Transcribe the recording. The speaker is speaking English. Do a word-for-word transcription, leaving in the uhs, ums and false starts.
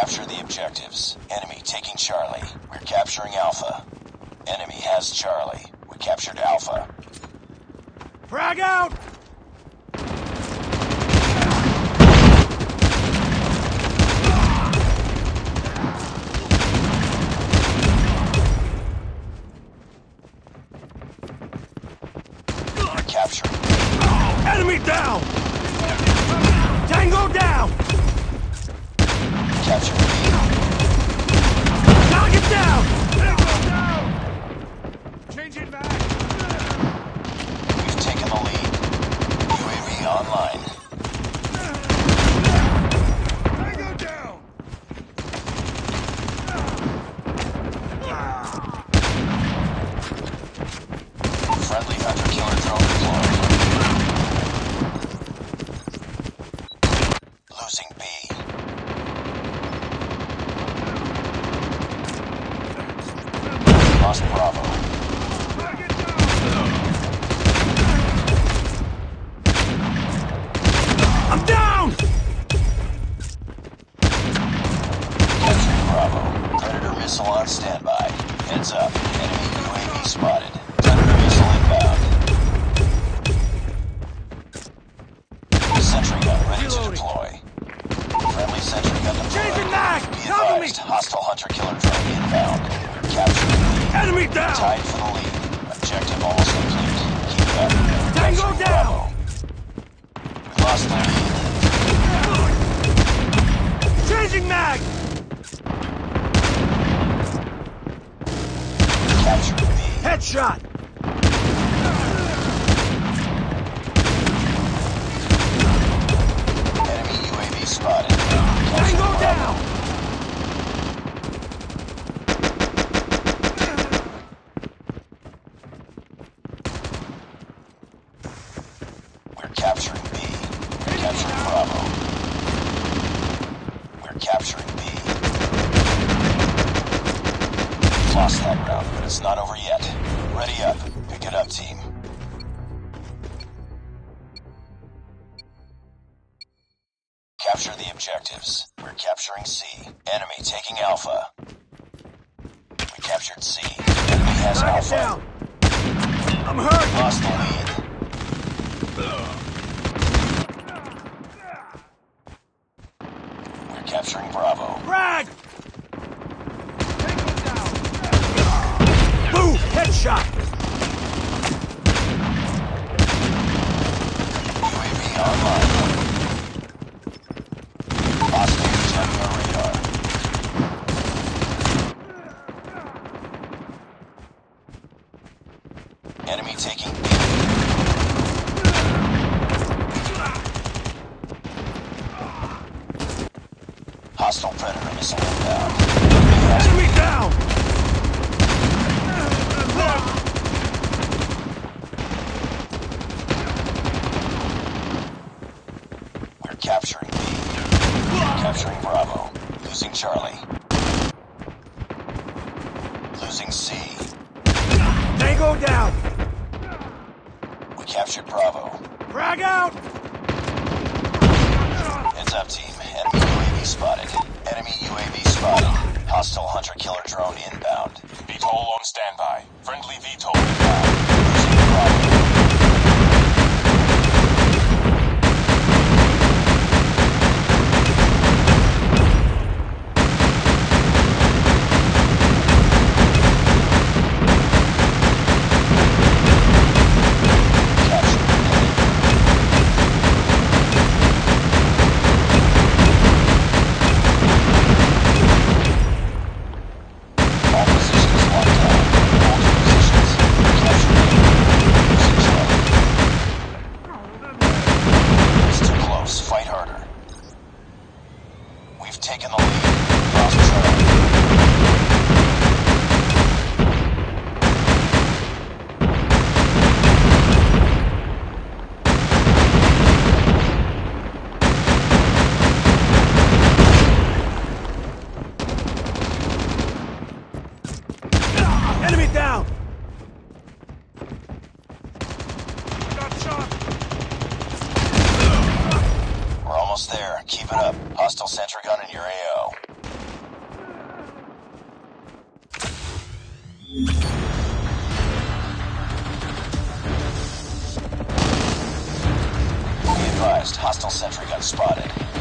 Capture the objectives. Enemy taking Charlie. We're capturing Alpha. Enemy has Charlie. We captured Alpha. Frag out! We're capturing. Enemy down! Tango down! Capture B. Target down! Tango down! Changing back! We've taken the lead. U A V online. Tango down! Friendly hunter-killer drone deployed. Losing B. Lost Bravo. I'm down! Capturing Bravo. Predator missile on standby. Heads up. Enemy U A V spotted. Predator missile inbound. Sentry gun ready to deploy. Friendly sentry gun Changing deployed. back! Be Cover me! advised, hostile hunter-killer drone inbound. Capturing B. Enemy down! Tied for the lead. Objective almost complete. Keep it up. Tango Capturing down! Bravo. We lost the lead. Changing mag! Capturing B. Headshot! Enemy U A V spotted. Tango Capturing down! Bravo. We're capturing B. We're capturing Bravo. We're capturing B. We've lost that round, but it's not over yet. Ready up. Pick it up, team. Capture the objectives. We're capturing C. Enemy taking Alpha. We captured C. Enemy has Target Alpha. down! I'm hurt! Lost the lead. We're capturing Bravo. Frag! Boom! Headshot! U A V online. Hostiles checking our radar. Enemy taking B. Hostile Predator missile inbound. Enemy down! We're capturing B. We're capturing Bravo. Losing Charlie. Losing C. Tango down! We captured Bravo. Frag out! Heads up, team. Enemy U A V spotted. Enemy U A V spotted. Hostile hunter-killer drone inbound. V TOL on standby. Friendly V TOL inbound. Losing Bravo. All positions locked down. All positions. Almost there. Keep it up. Hostile sentry gun in your A O. advised, hostile sentry gun spotted.